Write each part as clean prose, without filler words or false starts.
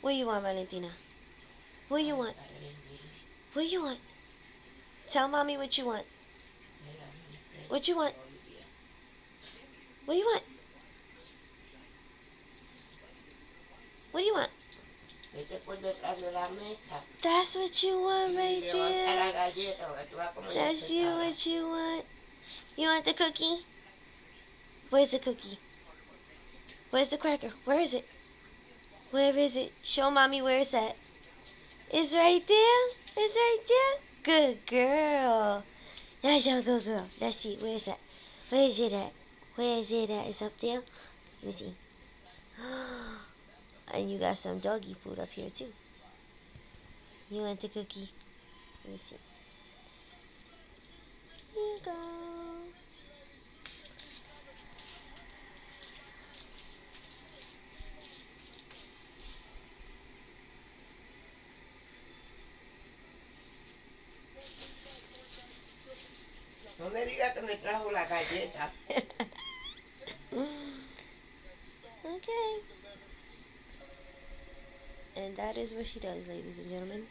What do you want, Valentina? What do you want? What do you want? Tell mommy what you want. What you want? What do you want? What do you want? That's what you want right there. That's what you want. You want the cookie? Where's the cookie? Where's the cracker? Where is it? Where is it? Show mommy where it's at. It's right there. It's right there. Good girl. That's your good girl. Let's see. Where is that? Where is it at? Where is it at? It's up there. Let me see. And you got some doggy food up here too. You want the cookie? Let me see. Here you go. No me diga que me trajo la galleta. Okay. And that is what she does, ladies and gentlemen.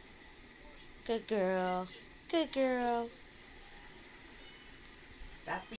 Good girl. Good girl.